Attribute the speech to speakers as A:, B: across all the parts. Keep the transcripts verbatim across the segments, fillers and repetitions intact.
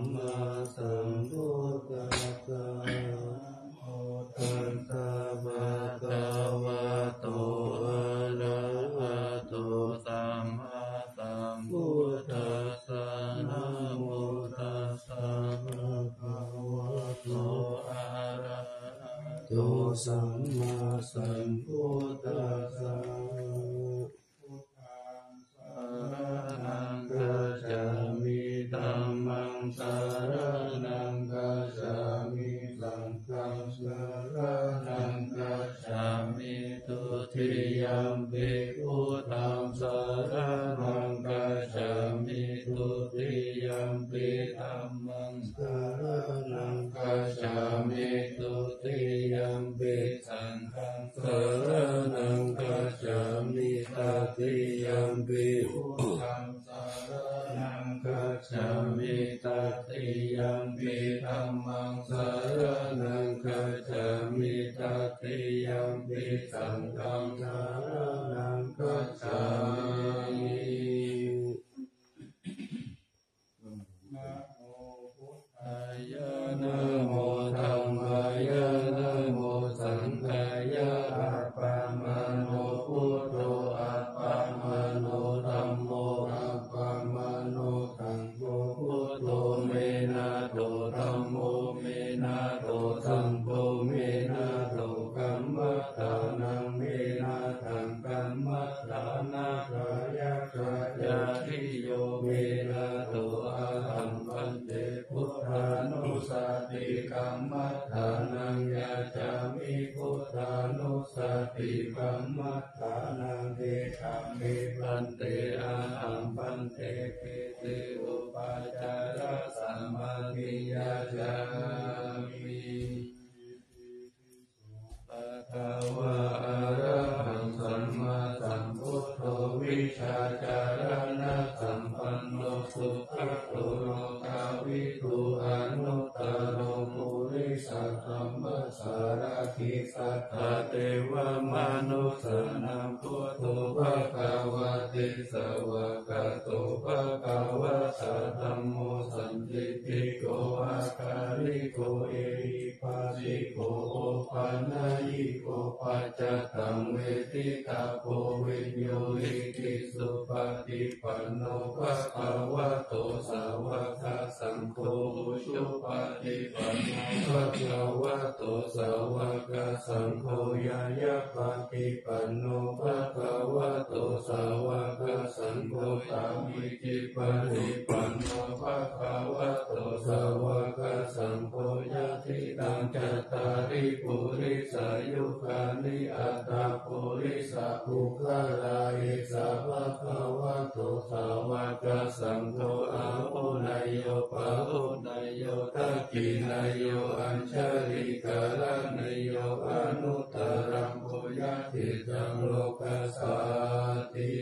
A: มาสัมพุทธัสสะตัสสะภะคะวะโตอะระหะโตสัมมาสัมพุทธัสสะนะโมตัสสะภะคะวะโตอะระหะโตสัมมาสัมพุทธัสสะธัมมังสรณังคัจฉามิสังฆังสรณังคัจฉามิทุติยัมปิพุทธังสรณังคัจฉามิทุติยัมปิธัมมังสรณังคัจฉามิทุติยัมปิสังฆังสรณังคัจฉามิตติยัมปิพุทธังสรณังคัจฉามิตติยัมปิธัมมังสรณังคัจฉามิตติยัมปิสังฆังสรณังคัจฉามินะโมพุทธายะนะโมธัมมายะนะโมสังฆายะอัปปะมะโนพุทโธอัปปะมะโนธัมโมอัปปะมะโนสังโฆพุทโธเมนะโตธัมโมเมนะโตสังโฆเมนะโตกัมมัฏฐานังเมนะทังกัมมัฏฐานะกายะกายะทิโยเมนะโตอะหังปันเตพุทธานุสติกัมมัฏฐานังยะจามิพุทธานุสติกัมมัฏฐานังเดชะเมปันเตอะหังปันเตเกติอุปาจาระสัมมาทิยาจามิปะทาวะอะระหังสัมมาสัมพุทโธวิชาจารณะสัมปันโนสุขโตโลกาวิทูอนุตตโรปุริสัทธัมมัสสารทิสัทธาเทวมนุสสานังพุทโธภควติสวากาโตภควสัทธัมโมสันติติโกอาคาลิโกเอหิปัสสิโกโอปันนายิโกปัจจตังเวทิตาโพวิญโยหิติสุปฏิปันโนภควโตสาวกสังโฆชุปฏิปันโนภควโตสาวกสังโฆยายาปฏิปันโนภควโตสาวกสังโฆตามิจิปฏิปันโนภควโตสาวกสังโฆยะทิตังจัตตาริปุริสายุคานิอัตตาปุริสาภุคลาเอสะภควโตสาวกสังโฆอาหุนายโยปะหุนายโยทักขินายโยอัญชลิกาลนายโยอนุตตรังโพยติจังโลกัสสาติ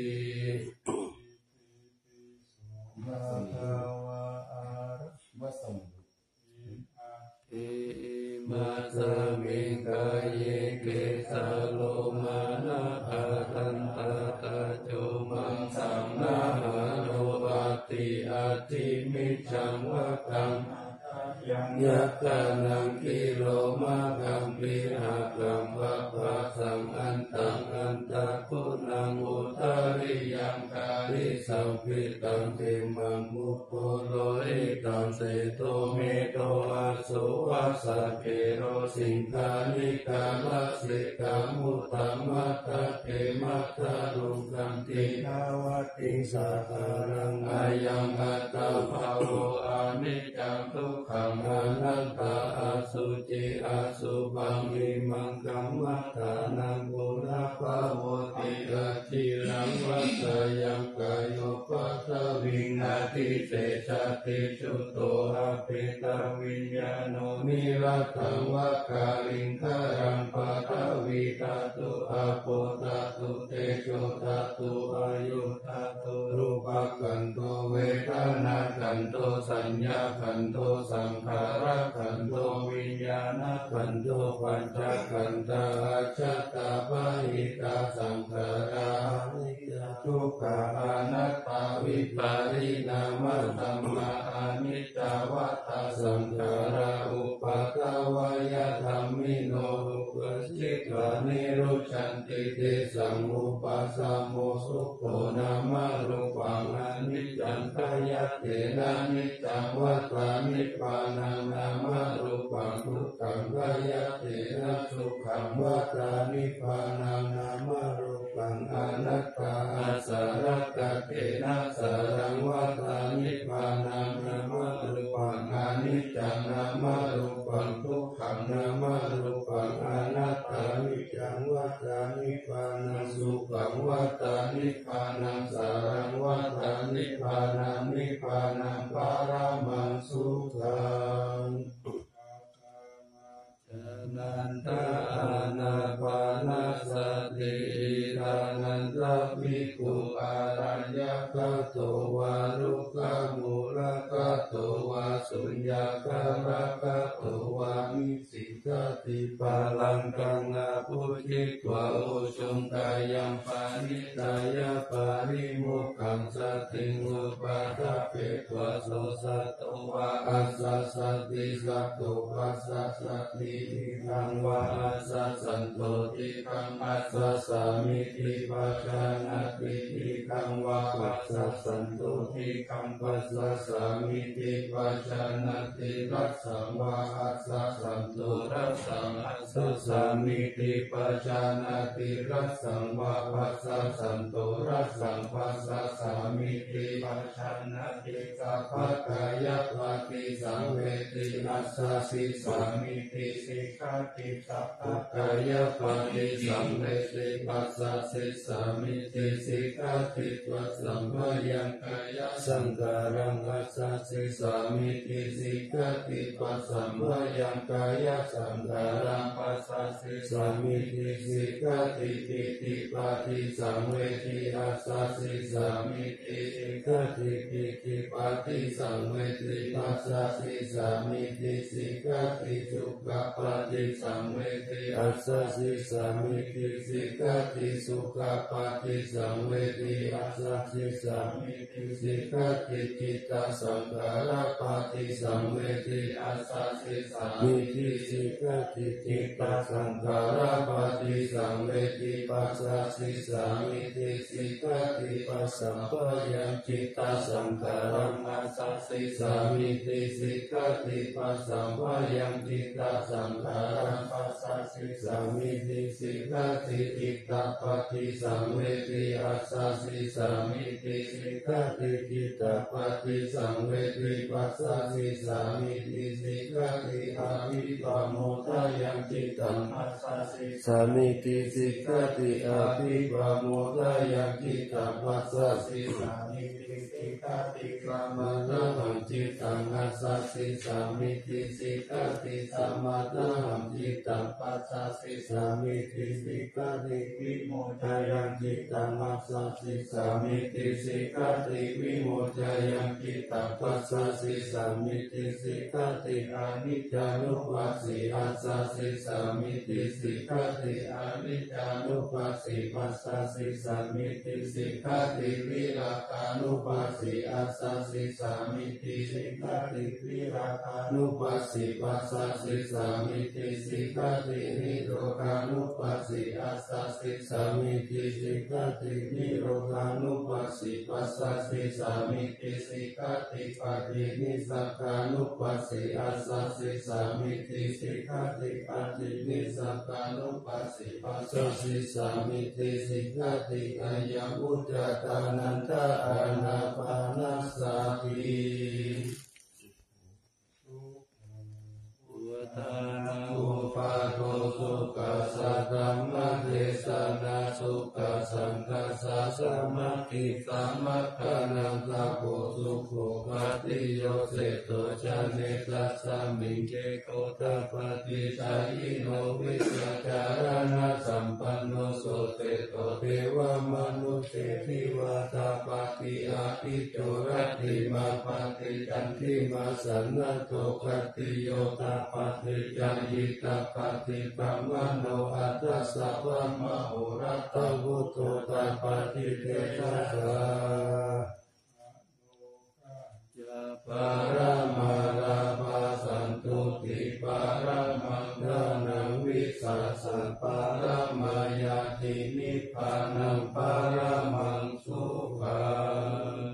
A: ภะคะวะอะระวะสัมอิมัสสมิงกายเยเกสะโลมานะอะทันตะตะโจมังสัมนะหะโรอะติอะติมิจฉังวะกังยักขะนังกิโลมากัมปิหะกัมภะภะสังอันตังอันตะคุณังอุทาริยังกาลิสัมภิตังเทมังมุปโพโลหิตังเสโตเมโตอาสุวัสสะเกโรสิงคานิกาลสิกามุตตมัตตะเกมัตตะรุกังตินาวติสัทธารังอายังอัตตาภาโวอานิจจังทุกขังอนัตตาอสุจิอสุบังอิมังกัมมัฏฐานังปุระภาวติอาทิรังวัฏยังกายโยปัสสวิงนาทิเตชะติจุโตอาภิตาวิญญาโนนิรัตถังวะกาลิงคารังปะทวิตาตุอาโปตาตุเตโชตาตุอายุตาตุรูปขันโตเวทนาขันโตสัญญาขันโตสังขารขันโตวิญญาณขันโตปัญจขันธาชัตตาปะหิตาสังขาราทุกขาอนัตตาวิปาริณามธรรมะนิจจวัฏฏสังขาราอุปาทวายธัมมิโนอุปชิตานิรุชันติเตสังอุปาสโมสุโขนามารูปังอนิจจังขยัตเตนะนิจจังวัฏฏานิพพานังนามารูปังทุกขังขยัตเตนะสุขังวัฏฏานิพพานังนามารูปังอนัตตาอาสารัตเตนะสารังวัฏฏานิพพานังนามารูปังอนิจจังนามารูปังทุกขังนามารูปังอนัตตานิจังวัฏฏานิพพานังสุขังวัฏฏานิพพานังสารังวัฏฏานิพพานังนิพพานังปารามังสุขังนันทอานาปานาสติทานันทภิกขุอารัญญกโตวารุกขมูลกโตวาสุญญากะกโตวามิสิกติปาลังกังอาภุจิตวะโอชุงกายังปานิตายะปาริมุขขังสติงอุปาทเปตวะโสสัตตวะอัสสะสติสัตโตปัสสะสติคังวะอัสสะสันโตติคังอัสสะสามิติปัจจานาติติคังวะปัสสะสันโตติคังปัสสะสามิติปัจจานาติรัสสังวะอัสสะสันโตรัสสังอัสสะสามิติปัจจานาติรัสสังวะปัสสะสันโตรัสสังปัสสะสามิติปัจจานาติสัพพกายปฏิสังเวทิอัสสะสิสามิติสิกขาติสัพพกายปฏิสังเวทิปัสสะสิสามิติสิกขาติวัสสัมภยังกายสังขารังอัสสะสิสามิติสิกขาติวัสสัมภยังกายสังขารังปัสสะสิสามิติสิกขาติปิติปฏิสังเวทิอัสสะสิสามิติสิกขาติปิติปฏิสังเวทิปัสสะสิสามิติสิกขาติสุขปฏิสังเวทิอัสสะสิสามิติสิกขาติสุขปฏิสังเวทิอัสสะสิสามิติสิกขาติจิตตสังขาราปฏิสังเวทิอัสสะสิสามิติสิกขาติจิตตสังขาราปฏิสังเวทิปัสสะสิสามิติสิกขาติปัสสัมปยังจิตตสังขารังอัสสะสิสามิติสิกขาติปัสสัมปยังจิตตสังขารังปัสสะสิสามิติสิกขาติจิตตปฏิสังเวทิอัสสะสิสามิติสิกขาติจิตตปฏิสังเวทิปัสสะสิสามิติสิกขาติอาภิปโมทายังจิตตังอัสสะสิสามิติสิกขาติอาภิปโมทายังจิตตังปัสสะสิสามิติสิกขาติกรรมตังจิตตังอัสสะสิสามิติสิกขาติสัมมาตังจิตตังปัสสะสิสามิติสิกขาติวิโมทายังจิตตังอัสสะสิสามิติสิกขาติวิโมทายังจิตตังปัสสะสิสามิติสิกขาติอนิจจานุปัสสิอัสสะสิสามิติสิกขาติอนิจจานุปัสสิปัสสะสิสามิติสิกขาติวิราคานุปัสสิอัสสะสิสามิติสิกขาติวิราคานุปัสสิปัสสะสิสามิติสิกขาตินิโรธานุปัสสิอัสสะสิสามิติสิกขาตินิโรธานุปัสสิปัสสะสิสามิติสิกขาติปฏินิสกานุปัสสิอัสสะสิสามิติสิกขาติปฏินิสกานุปัสสิปัสสะสิสามิติสิกขาติอายังอุจจตานันทอานาปานาสติทานังอุปาโทสุขัสสะธัมมเทศนาสุขัสสังคัสสะสมาธิสัมมัคคนังสัพโพสุโขปฏิโยเสโตชะเนตัสสะมิงเกโกตปฏิชายิโนวิชาจารณะสัมปันโนโสเตโตเทวมนุเสทิวาตาปฏิอาทิโจรติมาปฏิจันทิมาสันนโตคติโยตาปฏิจายิตาปฏิปัมมโนอัตตสะวะมะโหรัตวุโตตาปฏิเทชะสะยาปปรมาลาภสันตุติปรมังทานังวิสัสสะปรมายาตินิพพานังปรมังสุขัง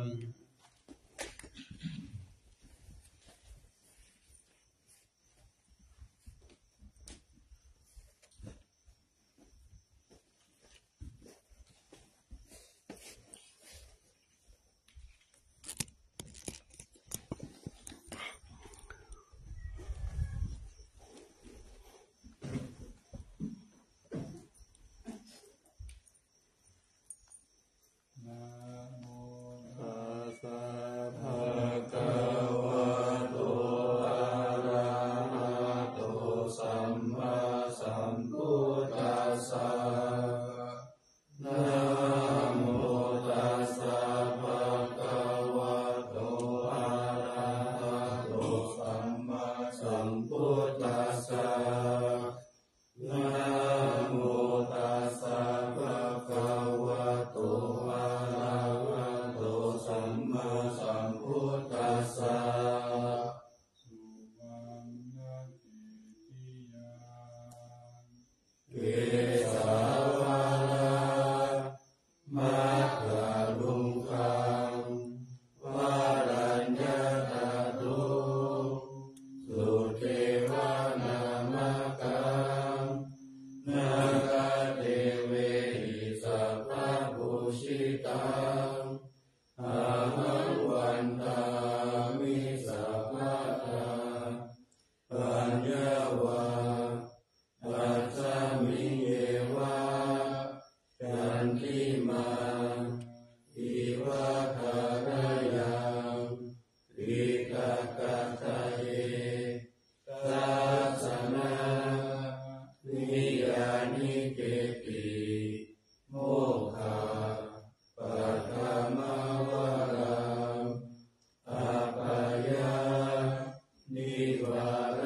A: นิวา